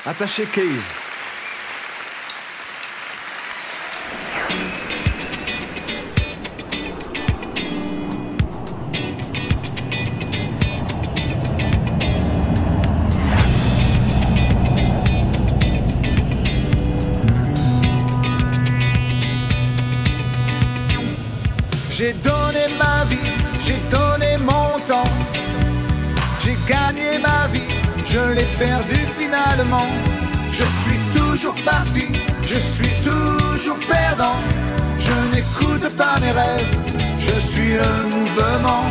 Attaché Case. J'ai donné ma vie, j'ai donné mon temps. J'ai gagné ma vie, je l'ai perdu finalement. Je suis toujours parti, je suis toujours perdant. Je n'écoute pas mes rêves, je suis le mouvement.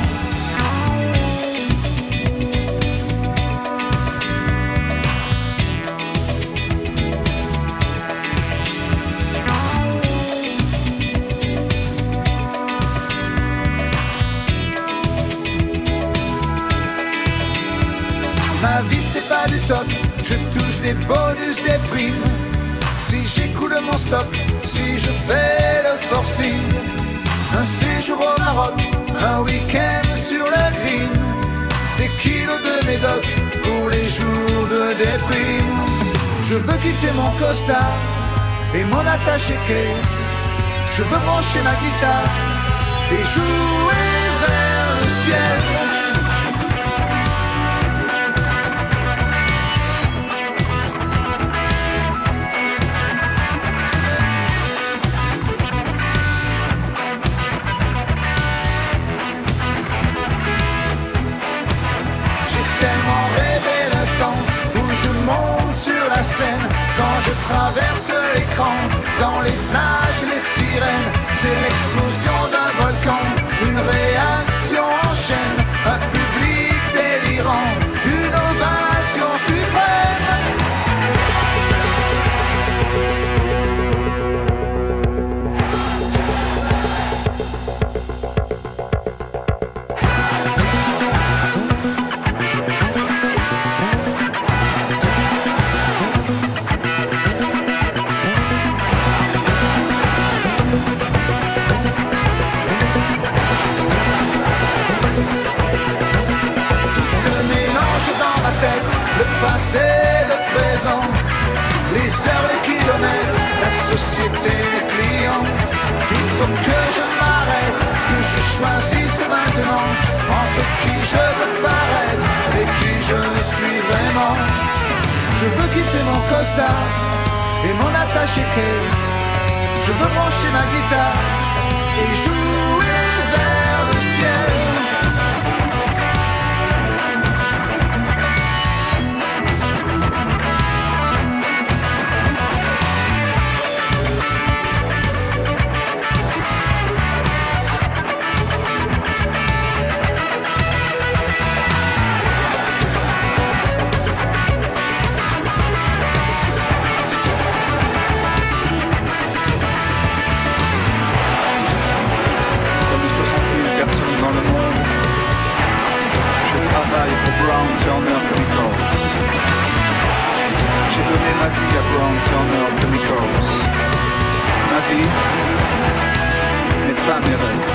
Ma vie c'est pas du toc, je touche des bonus, des primes. Si j'écoule mon stock, si je fais le forcing. Un séjour au Maroc, un week-end sur le green. Des kilos de médoc pour les jours de déprime. Je veux quitter mon costard et mon attaché case. Je veux brancher ma guitare et jouer vers le ciel. Quand je traverse l'écran, dans les flashs, les sirènes, c'est l'explosion d'un volcan, une réaction en chaîne, un public délirant, une ovation suprême. Le passé, le présent, les heures, les kilomètres, la société, les clients. Il faut que je m'arrête, que je choisisse maintenant entre qui je veux paraître et qui je suis vraiment. Je veux quitter mon costard et mon attaché case. Je veux brancher ma guitare et jouer vers le ciel. Brown Turner Chemicals. J'ai donné ma vie à Brown Turner Chemicals. Ma vie n'est pas mes rêves.